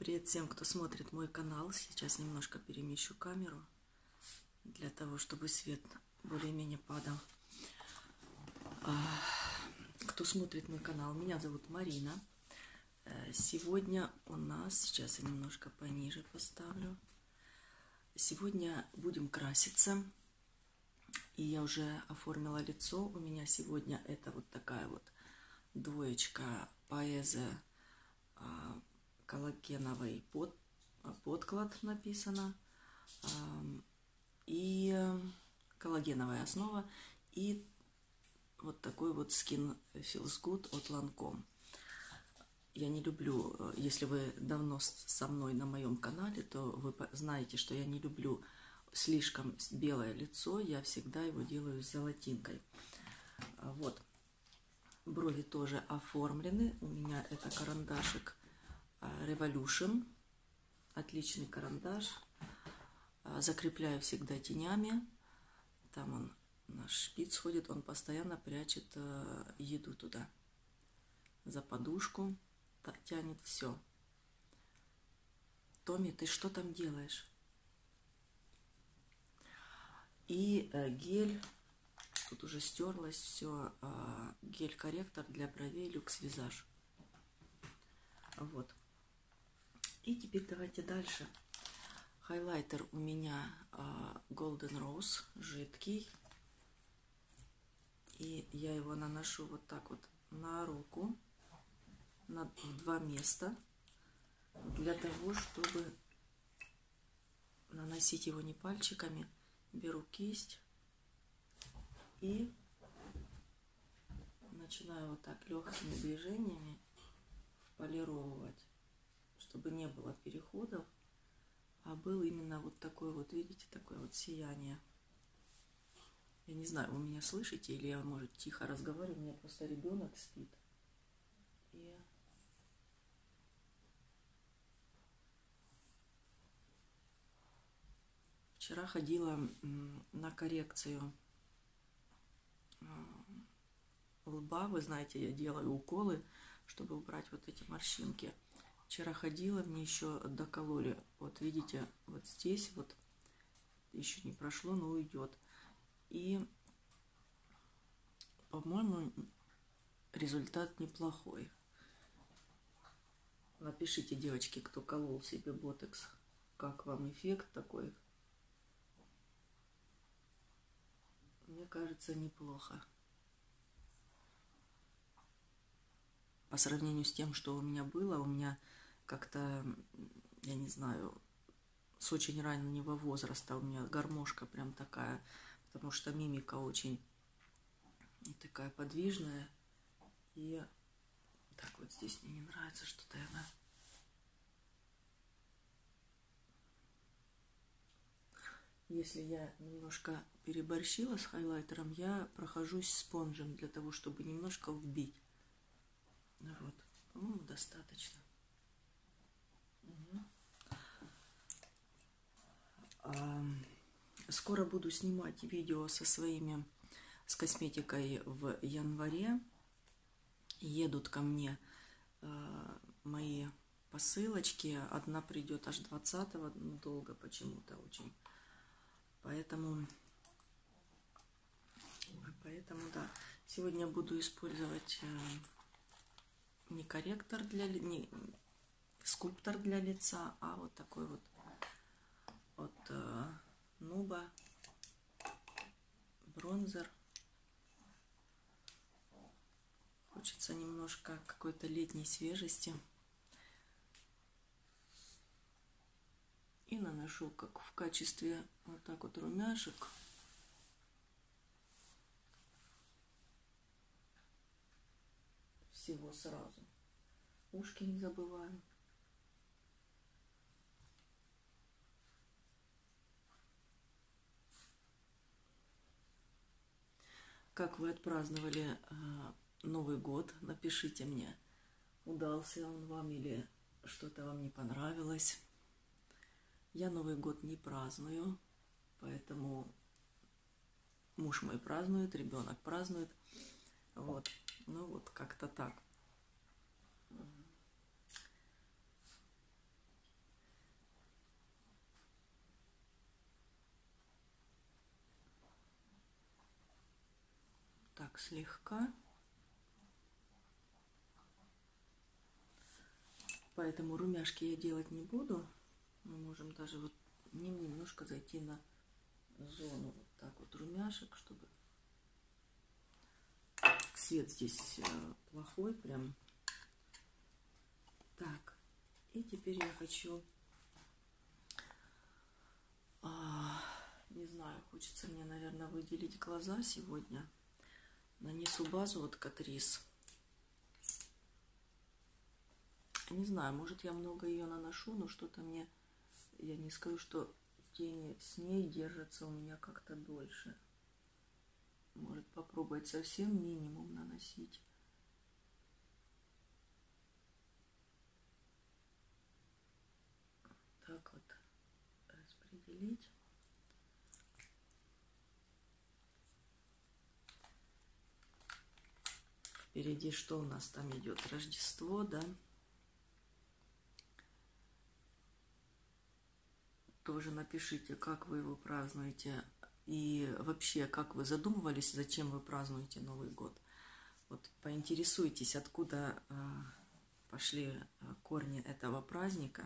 Привет всем, кто смотрит мой канал. Сейчас немножко перемещу камеру для того, чтобы свет более-менее падал. Кто смотрит мой канал, меня зовут Марина. Сегодня у нас, сейчас я немножко пониже поставлю. Сегодня будем краситься. И я уже оформила лицо. У меня сегодня это вот такая вот двоечка Paese коллагеновый подклад написано, и коллагеновая основа, и вот такой вот Skin Feels Good от Lancome. Я не люблю, если вы давно со мной на моем канале, то вы знаете, что я не люблю слишком белое лицо, я всегда его делаю с золотинкой. Вот, брови тоже оформлены, у меня это карандашик Revolution, отличный карандаш, закрепляю всегда тенями, там он, наш шпиц ходит, он постоянно прячет еду туда, за подушку, тянет все. Томми, ты что там делаешь? И гель, тут уже стерлось все, гель-корректор для бровей Luxe Visage. Вот. И теперь давайте дальше. Хайлайтер у меня Golden Rose, жидкий. И я его наношу вот так вот на руку, в два места, для того, чтобы наносить его не пальчиками. Беру кисть и начинаю вот так легкими движениями полировать, чтобы не было переходов, а был именно вот такой вот, видите, такое вот сияние. Я не знаю, вы меня слышите или я, может, тихо разговариваю, у меня просто ребенок спит. И вчера ходила на коррекцию лба, вы знаете, я делаю уколы, чтобы убрать вот эти морщинки. Вчера ходила, мне еще докололи. Вот видите, вот здесь вот еще не прошло, но уйдет. И, по-моему, результат неплохой. Напишите, девочки, кто колол себе ботокс, как вам эффект такой. Мне кажется, неплохо. По сравнению с тем, что у меня было, у меня как-то, я не знаю, с очень раннего возраста у меня гармошка прям такая, потому что мимика очень такая подвижная. И так вот здесь мне не нравится что-то. Если я немножко переборщила с хайлайтером, я прохожусь спонжем для того, чтобы немножко вбить. Вот, по-моему, достаточно. Скоро буду снимать видео с косметикой в январе. Едут ко мне мои посылочки. Одна придет аж 20-го, долго почему-то очень. Поэтому да, сегодня буду использовать не корректор не скульптор для лица, а вот такой вот от Нуба бронзер. Хочется немножко какой-то летней свежести. И наношу как в качестве вот так вот румяшек. Всего сразу. Ушки не забываем. Как вы отпраздновали Новый год? Напишите мне, удался он вам или что-то вам не понравилось. Я Новый год не праздную, поэтому муж мой празднует, ребенок празднует. Вот, ну вот как-то так. так слегка. Поэтому румяшки я делать не буду. Мы можем даже вот немножко зайти на зону вот так вот румяшек, чтобы свет здесь плохой прям. Так, и теперь я хочу, не знаю, хочется мне, наверное, выделить глаза сегодня. Нанесу базу от Catrice. Не знаю, может, я много ее наношу, но что-то мне, я не скажу, что тени с ней держатся у меня как-то дольше. Может, попробовать совсем минимум наносить. Так вот распределить. Впереди что у нас там идет? Рождество, да? Тоже напишите, как вы его празднуете. И вообще, как вы задумывались, зачем вы празднуете Новый год. Вот поинтересуйтесь, откуда пошли корни этого праздника.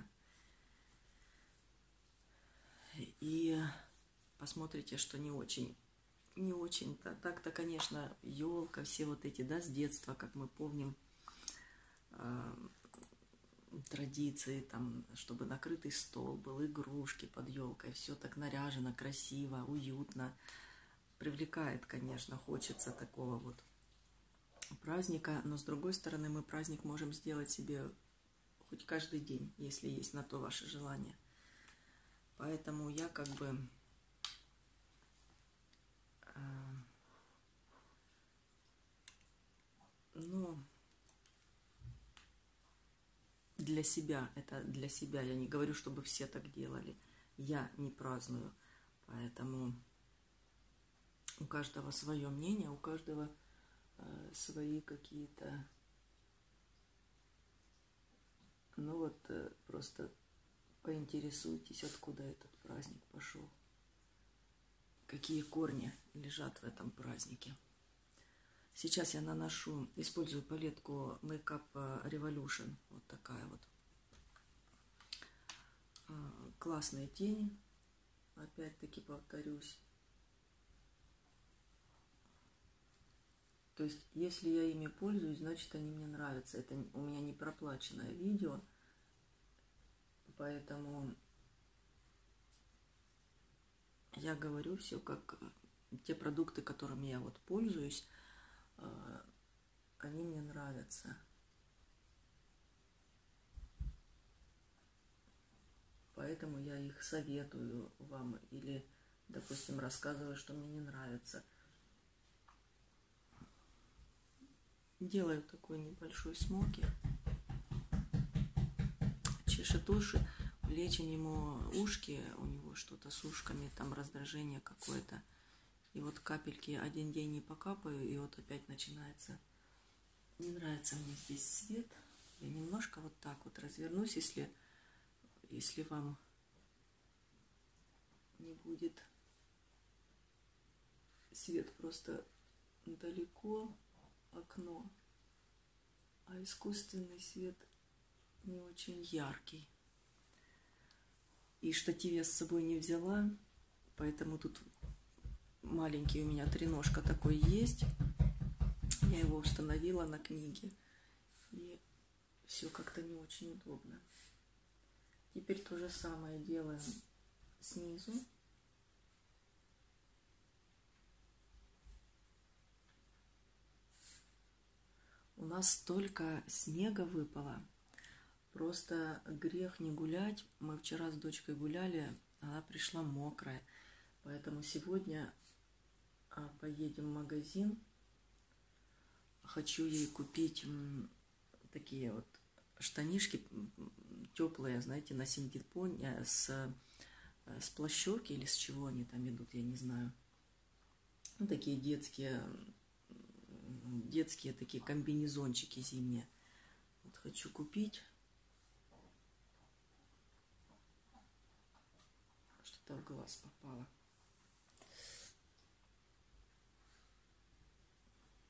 И посмотрите, что не очень-то. Так-то, конечно, елка, все вот эти, да, с детства, как мы помним, традиции, там, чтобы накрытый стол был, игрушки под елкой, все так наряжено, красиво, уютно. Привлекает, конечно, хочется такого вот праздника, но с другой стороны мы праздник можем сделать себе хоть каждый день, если есть на то ваше желание. Поэтому я как бы для себя, это для себя, я не говорю, чтобы все так делали, я не праздную, поэтому у каждого свое мнение, у каждого свои какие-то, ну вот просто поинтересуйтесь, откуда этот праздник пошел, какие корни лежат в этом празднике. Сейчас я наношу, использую палетку Makeup Revolution, вот такая вот. Классные тени, опять-таки повторюсь. То есть, если я ими пользуюсь, значит, они мне нравятся. Это у меня не проплаченное видео, поэтому я говорю все как те продукты, которыми я вот пользуюсь, они мне нравятся. Поэтому я их советую вам или, допустим, рассказываю, что мне не нравится. Делаю такой небольшой смоки. Чешет уши, лечим ему ушки, у него что-то с ушками, там раздражение какое-то. И вот капельки один день не покапаю, и вот опять начинается. Не нравится мне здесь свет. Я немножко вот так вот развернусь, если вам не будет свет просто далеко, окно, а искусственный свет не очень яркий. И штатив я с собой не взяла, поэтому тут маленький у меня треножка такой есть. Я его установила на книге, и все как-то не очень удобно. Теперь то же самое делаем снизу. У нас столько снега выпало, просто грех не гулять. Мы вчера с дочкой гуляли, она пришла мокрая, поэтому сегодня поедем в магазин. Хочу ей купить такие вот штанишки теплые, знаете, на синтепоне с плащевки или с чего они там идут, я не знаю. Ну, такие детские такие комбинезончики зимние. Вот хочу купить. Что-то в глаз попало.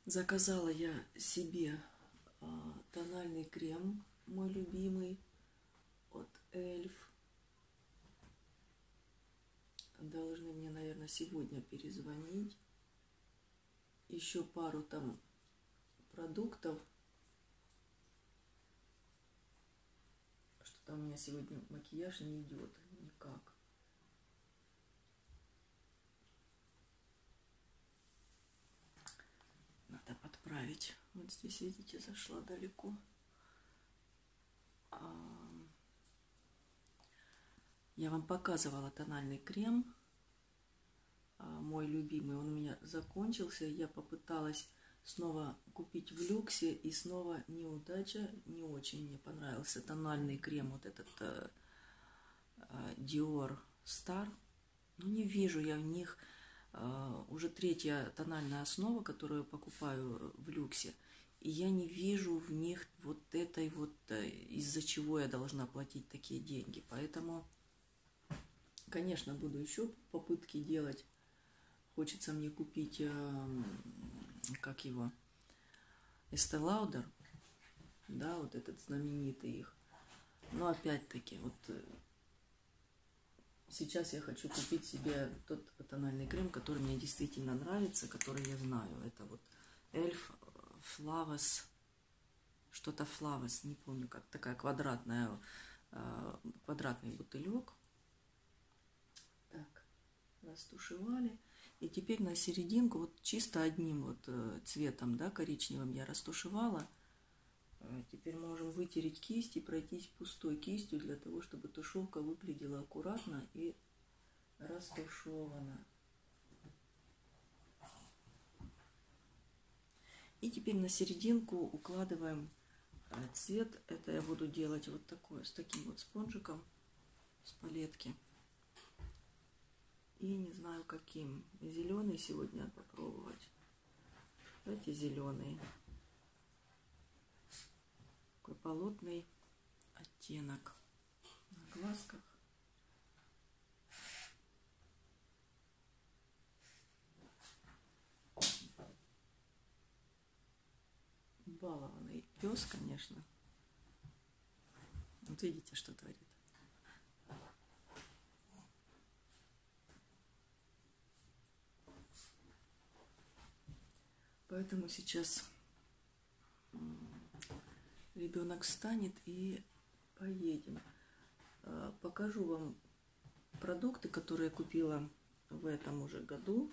Заказала я себе тональный крем, мой любимый, от Эльф. Должны мне, наверное, сегодня перезвонить. Еще пару там продуктов. Что-то у меня сегодня макияж не идет никак. Надо подправить. Вот здесь, видите, зашла далеко. Я вам показывала тональный крем, мой любимый. Он у меня закончился. Я попыталась снова купить в люксе, и снова неудача. Не очень мне понравился тональный крем, вот этот Dior Star. Ну, не вижу я в них. Уже третья тональная основа, которую я покупаю в люксе, и я не вижу в них вот этой вот, из-за чего я должна платить такие деньги. Поэтому, конечно, буду еще попытки делать. Хочется мне купить, как его, Estee Lauder, да, вот этот знаменитый их. Но опять-таки, вот сейчас я хочу купить себе тот тональный крем, который мне действительно нравится, который я знаю. Это вот Эльф Flawless, что-то Flawless, не помню, как такая квадратный бутылек. Так, растушевали. И теперь на серединку, вот чисто одним вот цветом, да, коричневым я растушевала. Теперь можем вытереть кисть и пройтись пустой кистью для того, чтобы тушевка выглядела аккуратно и растушевана. И теперь на серединку укладываем цвет. Это я буду делать вот такое, с таким вот спонжиком с палетки. И не знаю каким. Зеленый сегодня попробовать. Давайте зеленый. Такой болотный оттенок на глазках. Балованный пес, конечно. Вот видите, что творит. Поэтому сейчас ребенок встанет и поедем. Покажу вам продукты, которые я купила в этом уже году.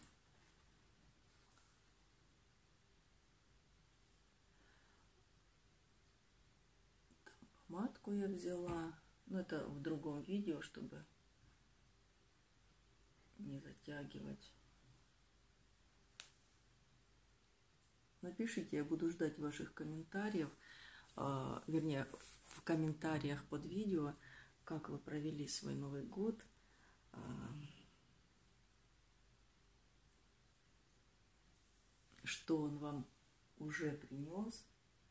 Помадку я взяла. Но это в другом видео, чтобы не затягивать. Напишите, я буду ждать ваших комментариев. Вернее, в комментариях под видео, как вы провели свой Новый год. Что он вам уже принес.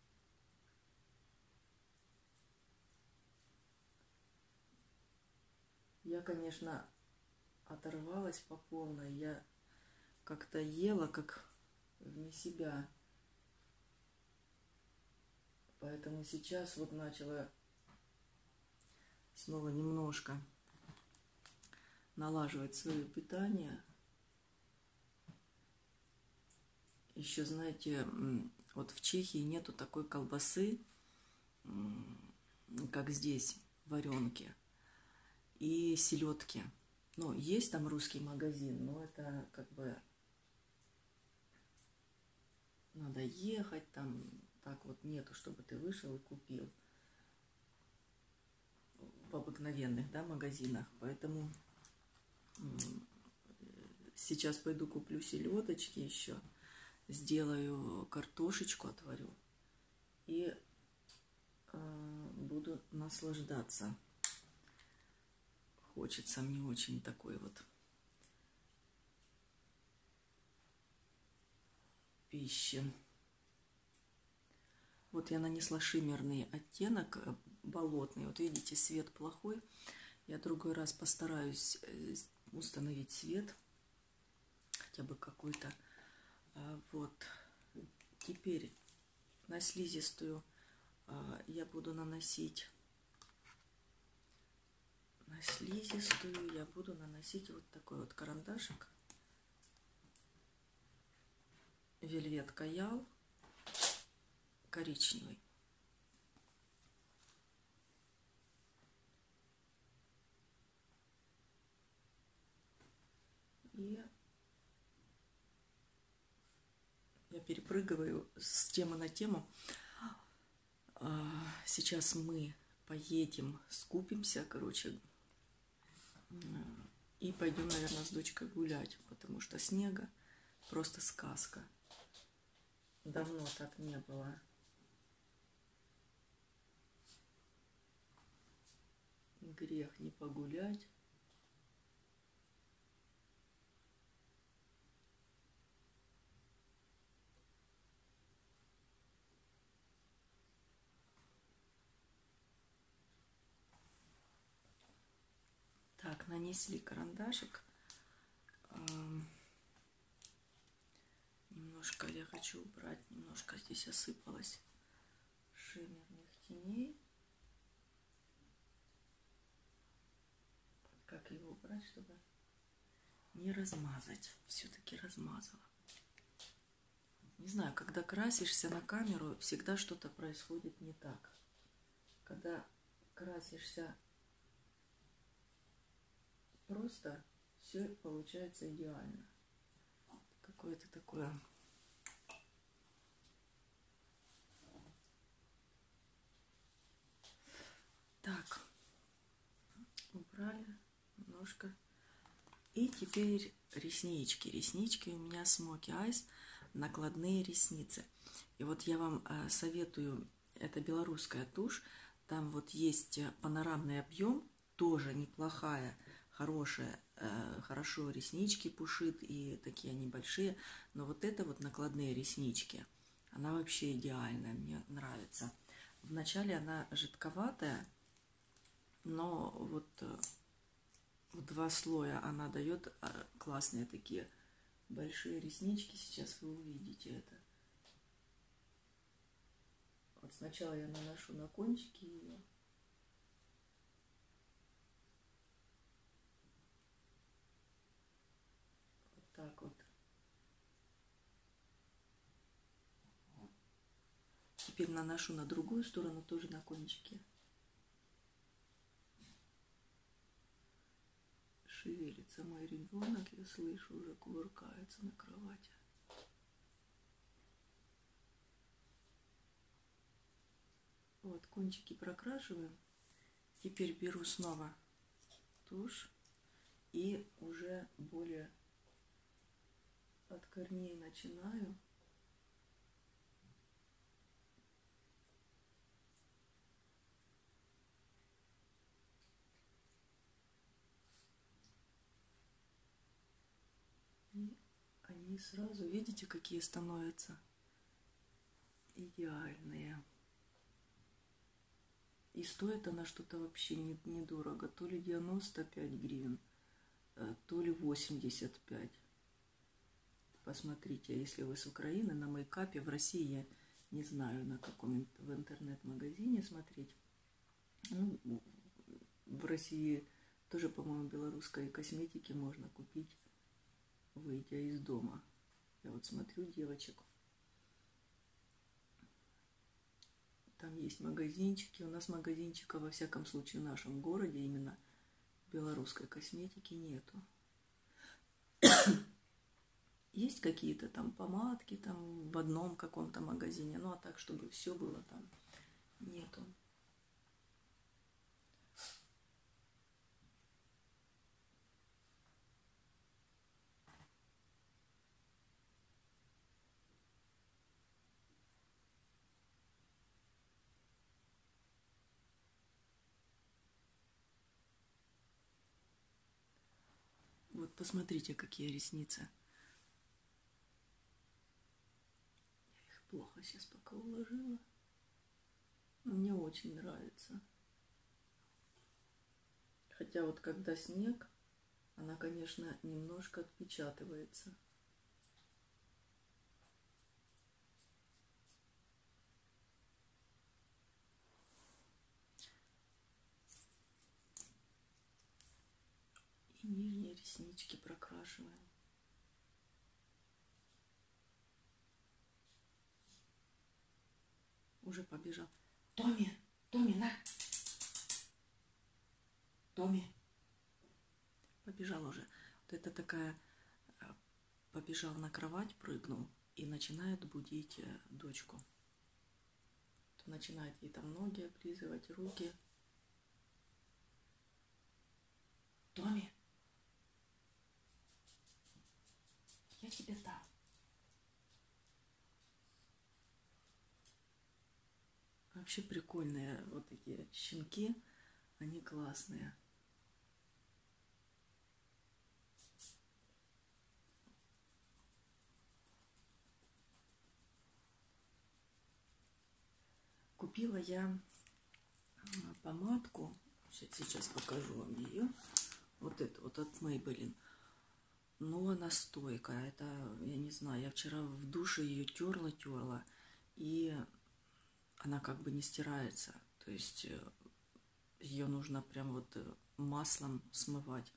Я, конечно, оторвалась по полной. Я как-то ела, как вне себя. Поэтому сейчас вот начала снова немножко налаживать свое питание. Еще, знаете, вот в Чехии нету такой колбасы, как здесь, варенки и селедки. Ну, есть там русский магазин, но это как бы надо ехать там. Так вот нету, чтобы ты вышел и купил в обыкновенных, да, магазинах. Поэтому сейчас пойду куплю селедочки еще, сделаю картошечку, отварю и буду наслаждаться. Хочется мне очень такой вот пищи. Вот я нанесла шиммерный оттенок, болотный. Вот видите, свет плохой. Я другой раз постараюсь установить свет, хотя бы какой-то. Вот. теперь на слизистую я буду наносить вот такой вот карандашик Velvet Каял коричневый. И я перепрыгиваю с темы на тему. Сейчас мы поедем, скупимся, короче, и пойдем, наверное, с дочкой гулять, потому что снега просто сказка. Давно так не было. Грех не погулять. Так, нанесли карандашик. Немножко я хочу убрать, немножко здесь осыпалось шиммерных теней. Как его убрать, чтобы не размазать? Все-таки размазала. Не знаю, когда красишься на камеру, всегда что-то происходит не так. Когда красишься просто, все получается идеально. Какое-то такое... Так, убрали немножко. И теперь реснички. Реснички у меня Smoky Eyes, накладные ресницы. И вот я вам советую, это белорусская тушь. Там вот есть панорамный объем, тоже неплохая, хорошая, хорошо реснички пушит, и такие они большие. Но вот это вот накладные реснички, она вообще идеальная, мне нравится. Вначале она жидковатая, но вот в 2 слоя она дает классные такие большие реснички. Сейчас вы увидите это. Вот сначала я наношу на кончики ее. Вот так вот. Теперь наношу на другую сторону, тоже на кончики. Шевелится мой ребенок, я слышу, уже кувыркается на кровати. Вот, кончики прокрашиваем. Теперь беру снова тушь и уже более от корней начинаю. И они сразу, видите, какие становятся идеальные. И стоит она что-то вообще недорого. То ли 95 гривен, то ли 85. Посмотрите, если вы с Украины, на мейкапе в России, я не знаю, на каком в интернет-магазине смотреть. Ну, в России тоже, по-моему, белорусской косметики можно купить, выйдя из дома. Я вот смотрю девочек. Там есть магазинчики. У нас магазинчика, во всяком случае, в нашем городе именно белорусской косметики нету. Есть какие-то там помадки там в одном каком-то магазине, ну а так, чтобы все было там, нету. Вот посмотрите, какие ресницы. Я их плохо сейчас пока уложила. Но мне очень нравится. Хотя вот когда снег, она, конечно, немножко отпечатывается. Реснички прокрашиваем. Уже побежал. Томми, Томми, на! Томми. Побежал уже. Вот это такая... Побежал на кровать, прыгнул и начинает будить дочку. То начинает ей там ноги облизывать, руки. Томми, я тебе дам. Вообще прикольные вот такие щенки, они классные. Купила я помадку, сейчас покажу вам ее, вот эту вот от Maybelline. Но она стойкая, это, я не знаю, я вчера в душе ее терла, и она как бы не стирается. То есть ее нужно прям вот маслом смывать.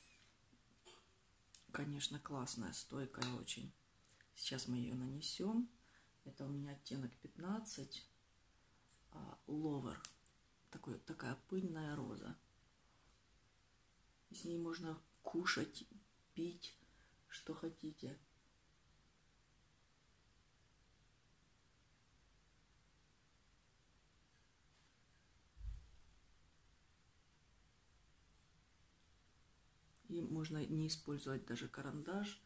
Конечно, классная, стойкая очень. Сейчас мы ее нанесем. Это у меня оттенок 15. Ловер. Такая пыльная роза. С ней можно кушать, пить, что хотите. И можно не использовать даже карандаш.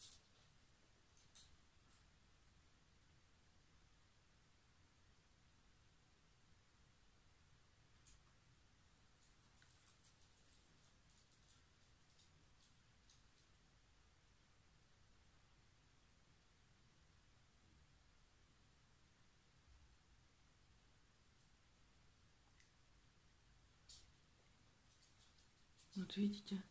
Вот видите?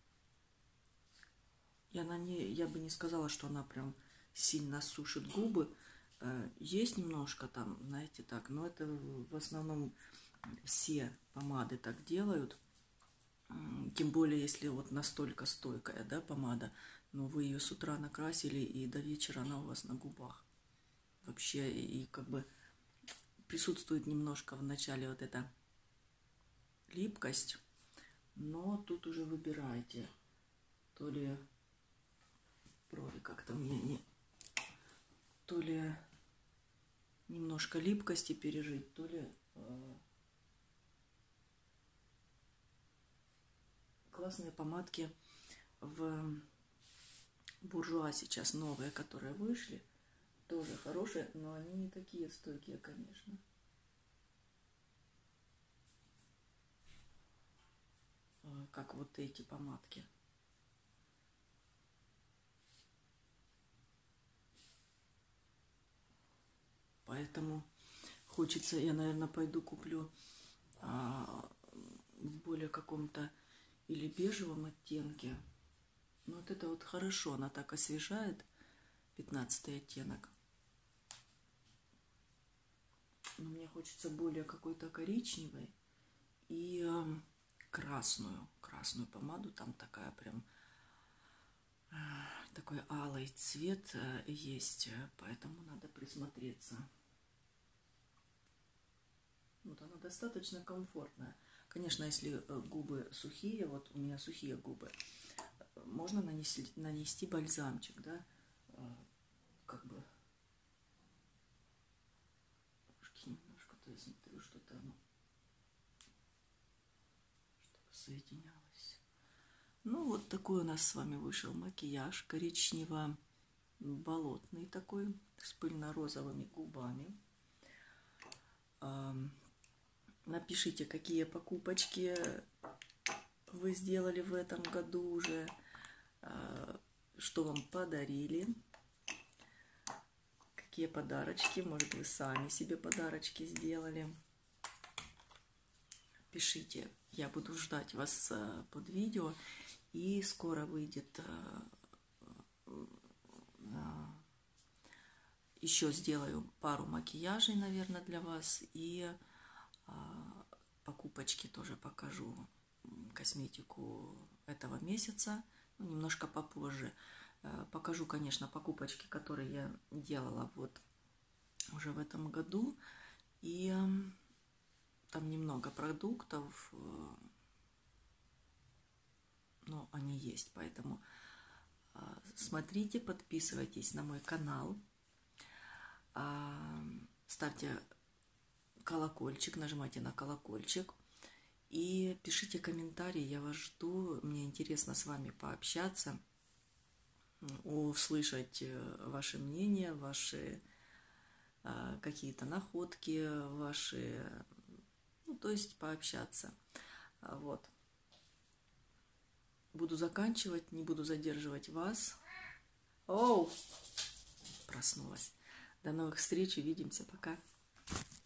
Я бы не сказала, что она прям сильно сушит губы. Есть немножко там, знаете, так, но это в основном все помады так делают. Тем более, если вот настолько стойкая, да, помада, но вы ее с утра накрасили, и до вечера она у вас на губах. Вообще, и как бы присутствует немножко в начале вот эта липкость, но тут уже выбирайте, то ли брови как-то у меня не... То ли немножко липкости пережить, то ли... Классные помадки в Буржуа сейчас новые, которые вышли. Тоже хорошие, но они не такие стойкие, конечно. Как вот эти помадки. Поэтому хочется, я, наверное, пойду куплю в более каком-то или бежевом оттенке. Ну, вот это вот хорошо, она так освежает, 15-й оттенок. Но мне хочется более какой-то коричневой и красную помаду. Там такая прям, такой алый цвет есть, поэтому надо присмотреться. Вот она достаточно комфортная. Конечно, если губы сухие, вот у меня сухие губы, можно нанести бальзамчик, да, как бы немножко, то я смотрю, что-то оно, чтобы соединялось. Ну, вот такой у нас с вами вышел макияж коричнево-болотный такой, с пыльно-розовыми губами. Напишите, какие покупочки вы сделали в этом году уже, что вам подарили, какие подарочки, может, вы сами себе подарочки сделали. Пишите, я буду ждать вас под видео, и скоро выйдет, еще сделаю пару макияжей, наверное, для вас, и покупочки тоже покажу, косметику этого месяца, ну, немножко попозже. Покажу, конечно, покупочки, которые я делала вот уже в этом году. И там немного продуктов, но они есть, поэтому смотрите, подписывайтесь на мой канал, ставьте колокольчик, нажимайте на колокольчик и пишите комментарии, я вас жду, мне интересно с вами пообщаться, услышать ваше мнение, ваши какие-то находки, ваши, ну, то есть пообщаться. Вот. Буду заканчивать, не буду задерживать вас. Оу! Проснулась. До новых встреч, увидимся, пока.